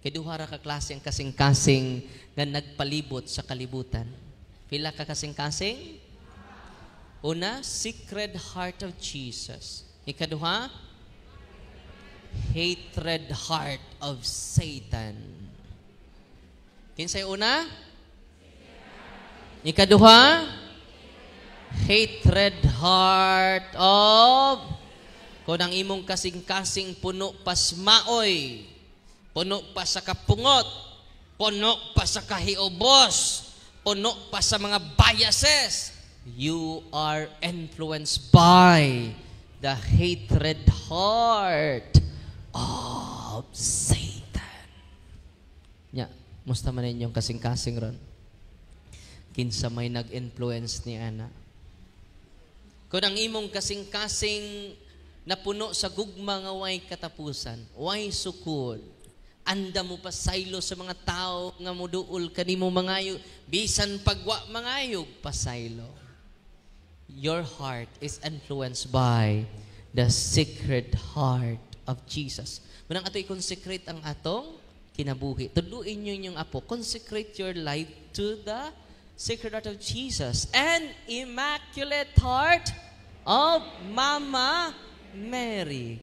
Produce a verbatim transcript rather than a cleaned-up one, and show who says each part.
Speaker 1: Kay duha ra ka klase ang kasing-kasing nga nagpalibot sa kalibutan. Pila ka kasing-kasing? Una, Sacred Heart of Jesus. Ikaduha, Hatred Heart of Satan. Kinsay una? Ikaduha, Hatred Heart of, kung ang imong kasing-kasing puno pas maoy, puno pa sa kapungot, puno pa sa kahiubos, puno pa sa mga biases, you are influenced by the hatred heart of Satan. Nya, musta man inyong kasing-kasing ron? Kinsa may nag-influence ni ana? Kung ang imong kasing-kasing napuno sa gugma nga way katapusan, way sukod, anda mo pa saylo sa mga tao nga muduol kanimo mangayo, bisan pagwa mangayog pasaylo. Your heart is influenced by the sacred heart of Jesus. Munang ato i-consecrate ang atong kinabuhi. Tudluin nyo inyong apo. Consecrate your life to the Sacred Heart of Jesus and Immaculate Heart of Mama Mary.